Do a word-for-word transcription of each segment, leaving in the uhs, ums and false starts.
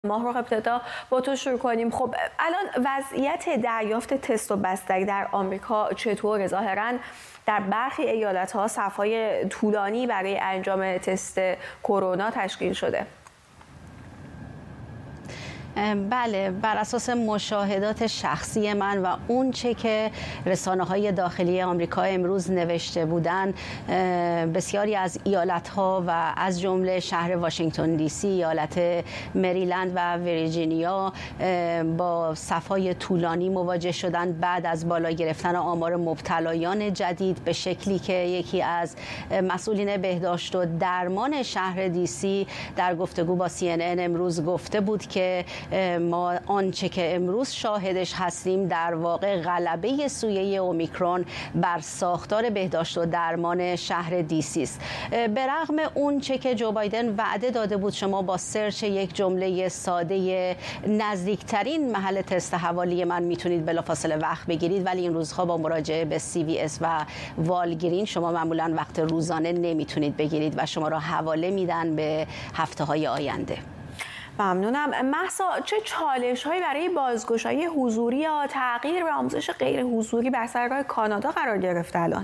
ماه رو ابتدا با تو شروع کنیم. خب الان وضعیت دریافت تست و بستری در آمریکا چطوره؟ ظاهراً در برخی ایالت‌ها صف‌های طولانی برای انجام تست کرونا تشکیل شده. بله، بر اساس مشاهدات شخصی من و اون چه که رسانه‌های داخلی آمریکا امروز نوشته بودن، بسیاری از ایالت‌ها و از جمله شهر واشنگتن دی سی، ایالت مریلند و ویرجینیا با صف‌های طولانی مواجه شدند بعد از بالا گرفتن آمار مبتلایان جدید، به شکلی که یکی از مسئولین بهداشت و درمان شهر دی سی در گفتگو با سی ان ان امروز گفته بود که ما آنچه که امروز شاهدش هستیم در واقع غلبه سویه اومیکرون بر ساختار بهداشت و درمان شهر دی سی است. به رغم اون چه که جو بایدن وعده داده بود شما با سرچ یک جمله ساده نزدیکترین محل تست حوالی من میتونید بلافاصله وقت بگیرید، ولی این روزها با مراجعه به سی وی اس و والگرین شما معمولا وقت روزانه نمیتونید بگیرید و شما را حواله میدن به هفته های آینده. ممنونم. مهسا، چه چالش هایی برای بازگشایی حضوری یا تغییر به آموزش غیر حضوری بر سرگاه کانادا قرار گرفته الان؟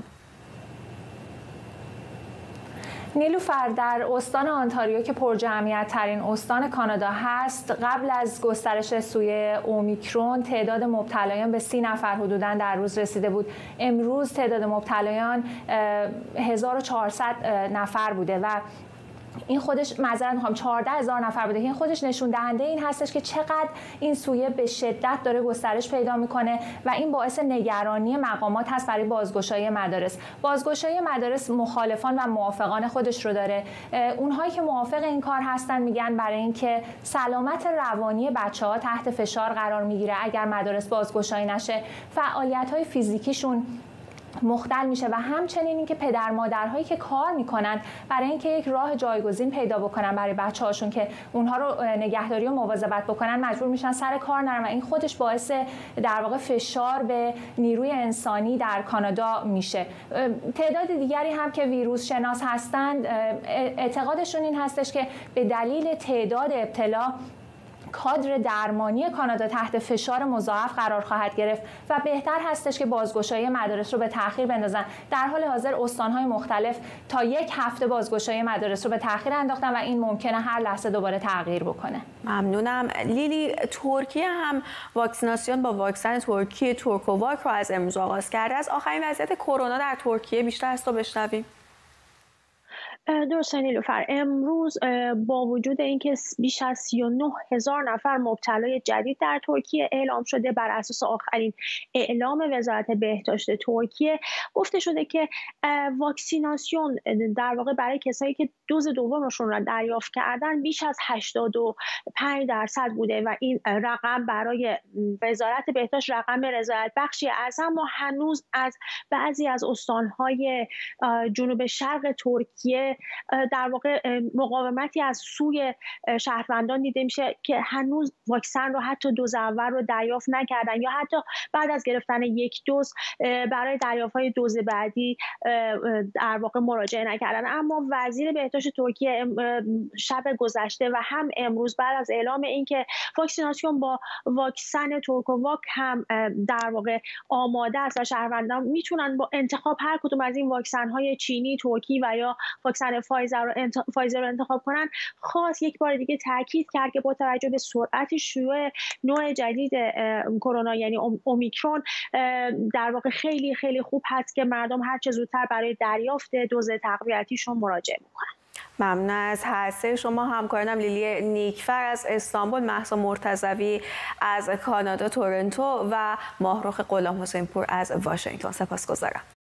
نیلوفر، در استان آنتاریو که پرجمعیت ترین استان کانادا هست، قبل از گسترش سوی اومیکرون تعداد مبتلایان به سی نفر حدوداً در روز رسیده بود. امروز تعداد مبتلایان هزار و چهارصد نفر بوده و این خودش معذرت میخوام چهارده هزار نفر بوده. این خودش نشون دهنده این هستش که چقدر این سویه به شدت داره گسترش پیدا میکنه و این باعث نگرانی مقامات هست برای بازگشایی مدارس. بازگشایی مدارس مخالفان و موافقان خودش رو داره. اونهایی که موافق این کار هستن میگن برای اینکه سلامت روانی بچه‌ها تحت فشار قرار میگیره اگر مدارس بازگشایی نشه، فعالیت‌های فیزیکیشون مختل میشه و همچنین اینکه پدر مادرهایی که کار میکنن برای اینکه یک راه جایگزین پیدا بکنن برای بچه‌هاشون که اونها رو نگهداری و مواظبت بکنن مجبور میشن سر کار نرن و این خودش باعث در واقع فشار به نیروی انسانی در کانادا میشه. تعداد دیگری هم که ویروس شناس هستند اعتقادشون این هستش که به دلیل تعداد ابتلا کادر درمانی کانادا تحت فشار مضاعف قرار خواهد گرفت و بهتر هستش که بازگشایی مدارس رو به تأخیر بندازن. در حال حاضر استان‌های مختلف تا یک هفته بازگشایی مدارس رو به تأخیر انداختن و این ممکنه هر لحظه دوباره تغییر بکنه. ممنونم. لیلی، ترکیه هم واکسیناسیون با واکسن ترکیه تورکوواک رو از امروز آغاز کرده. از آخرین وضعیت کرونا در ترکیه بیشتر از تو بشنویم. درسته نیلوفر، امروز با وجود اینکه بیش از سی و نه هزار نفر مبتلای جدید در ترکیه اعلام شده، بر اساس آخرین اعلام وزارت بهداشت ترکیه گفته شده که واکسیناسیون در واقع برای کسایی که دوز دومشون را دریافت کردن بیش از هشتاد و پنج درصد بوده و این رقم برای وزارت بهداشت رقم رضایت بخشی است، اما هنوز از بعضی از استانهای جنوب شرق ترکیه در واقع مقاومتی از سوی شهروندان دیده میشه که هنوز واکسن رو حتی دوز اول رو دریافت نکردن یا حتی بعد از گرفتن یک دوز برای دریافت‌های دوز بعدی در واقع مراجعه نکردن. اما وزیر بهداشت ترکیه شب گذشته و هم امروز بعد از اعلام اینکه واکسیناسیون با واکسن تورکوواک هم در واقع آماده است و شهروندان میتونن با انتخاب هر کدوم از این واکسن‌های چینی، ترکی و یا واکسن فایزر رو, انت... فایزر رو انتخاب کنن، خاص یک بار دیگه تاکید کرد که با توجه به سرعت شیوع نوع جدید کرونا یعنی اومیکرون در واقع خیلی خیلی خوب هست که مردم هر چه زودتر برای دریافت دوز تقویتیشون مراجعه بکنن. ممنون از هسته شما همکارانم لیلی نیکفر از استانبول، مهسا مرتضوی از کانادا تورنتو و ماهرخ غلامحسین پور از واشنگتن. سپاسگزارم.